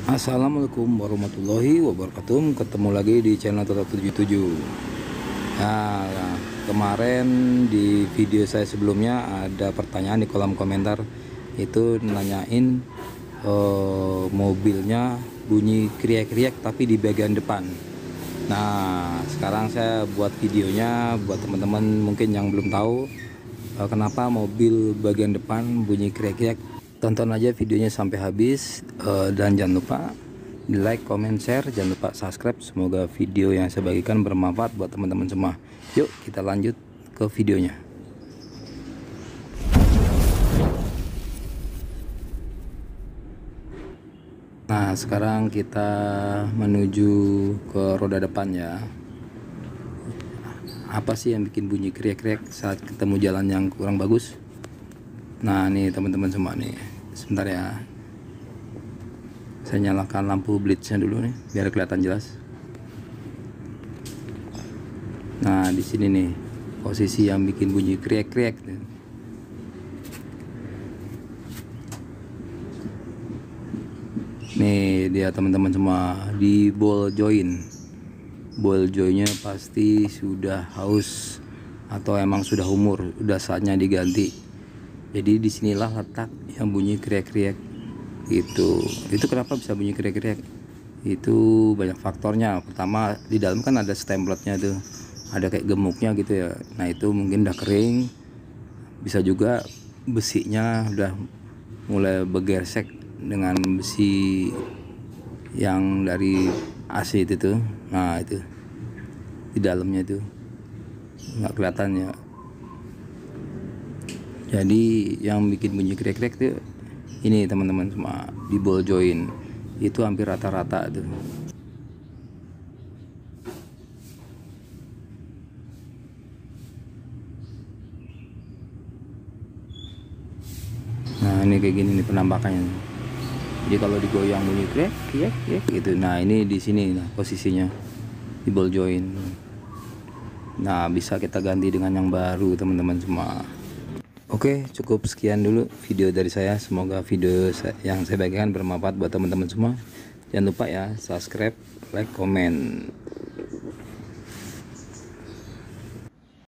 Assalamualaikum warahmatullahi wabarakatuh. Ketemu lagi di channel Toto 77. Nah, kemarin di video saya sebelumnya ada pertanyaan di kolom komentar, itu nanyain mobilnya bunyi kriak-kriak tapi di bagian depan. Nah, sekarang saya buat videonya buat teman-teman mungkin yang belum tahu kenapa mobil bagian depan bunyi kriak-kriak. Tonton aja videonya sampai habis, dan jangan lupa di like, comment, share, jangan lupa subscribe. Semoga video yang saya bagikan bermanfaat buat teman-teman semua. Yuk kita lanjut ke videonya. Nah, sekarang kita menuju ke roda depan ya. Apa sih yang bikin bunyi kriak-kriak saat ketemu jalan yang kurang bagus? Nah, nih teman-teman semua nih, sebentar ya, saya nyalakan lampu blitznya dulu nih biar kelihatan jelas. Nah, di sini nih posisi yang bikin bunyi kriak-kriak. Nih dia teman-teman semua, di ball joint. Ball jointnya pasti sudah haus atau emang sudah umur, udah saatnya diganti. Jadi disinilah letak yang bunyi kriak-kriak itu kenapa bisa bunyi kriak-kriak, itu banyak faktornya. Pertama, di dalam kan ada stempletnya tuh, ada kayak gemuknya gitu ya. Nah, itu mungkin udah kering. Bisa juga besinya udah mulai bergesek dengan besi yang dari AC itu tuh. Nah, itu di dalamnya tuh nggak kelihatan ya. Jadi yang bikin bunyi krek-krek tuh ini teman-teman semua, di ball joint itu hampir rata-rata tuh. Nah, ini kayak gini nih penampakannya. Jadi kalau digoyang bunyi krek krek krek gitu. Nah, ini di sini nah posisinya di ball joint. Nah, bisa kita ganti dengan yang baru teman-teman semua. Oke, cukup sekian dulu video dari saya. Semoga video yang saya bagikan bermanfaat buat teman-teman semua. Jangan lupa ya, subscribe, like, komen.